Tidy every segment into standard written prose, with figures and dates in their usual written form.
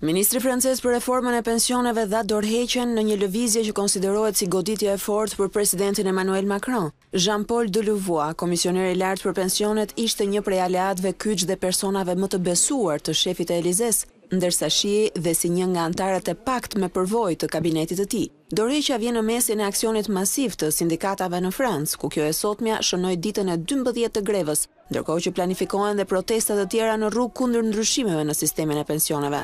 Ministri francez për reformën e pensioneve dha dorëheqjen në një lëvizje që konsiderohet si goditje e fortë për presidentin Emmanuel Macron. Jean-Paul Delevoye, komisioner i lartë për pensionet, ishte një prej aleatëve kyç dhe personave më të besuar të shefit të Elizes, ndërsa shihej dhe si një nga anëtarët e pakt me përvojë të kabinetit të tij. Dorëheqja vjen në mesin e aksionit masiv të sindikatave në Francë, ku kjo e sotmja shënoi ditën e 12 të grevës, ndërkohë që planifikohen dhe protesta të tjera në rrugë kundër ndryshimeve në sistemin e pensioneve.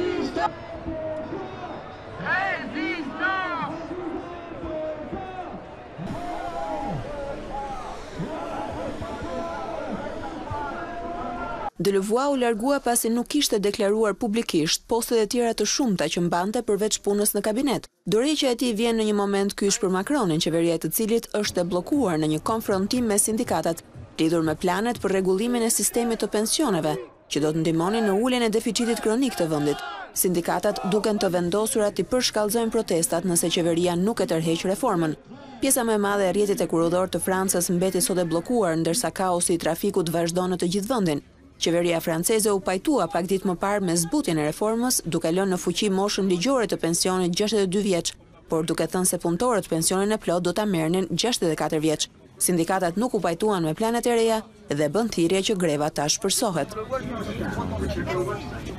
Delevoye u largua pasi nuk kishte deklaruar publikisht postet e tjera të shumta që mbante përveç punës në kabinet. Dorëheqja e tij vjen në një moment kyç për Macronin, qeveria e të cilit është e bllokuar në një konfrontim me sindikatat, lidhur me planet për rregullimin e sistemit të pensioneve, që do të ndihmonin në uljen e deficitit kronik të vendit. Sindikatat duken të vendosura të përshkallëzojnë protestat nëse qeveria nuk e tërheq reformën. Pjesa më e madhe e rrjetit e kuroror të Francës mbeti sot e bllokuar, ndërsa kaosi i trafikut vazhdon në të gjithë vendin. Qeveria franceze u pajtua pak ditë më parë me zbutjen e reformës, duke lënë në fuqi moshën ligjore të pensionit 62 vjeç, por duke thënë se punëtorët pensionin e plot do ta merrnin 64 vjeç. Sindikatat nuk u pajtuan me planet e reja dhe bën thirrje që greva tash përsohet.